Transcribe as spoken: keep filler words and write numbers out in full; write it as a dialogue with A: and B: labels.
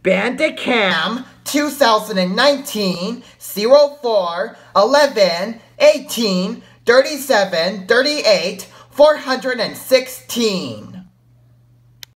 A: Bandicam twenty nineteen oh four eleven eighteen thirty-seven thirty-eight four hundred sixteen.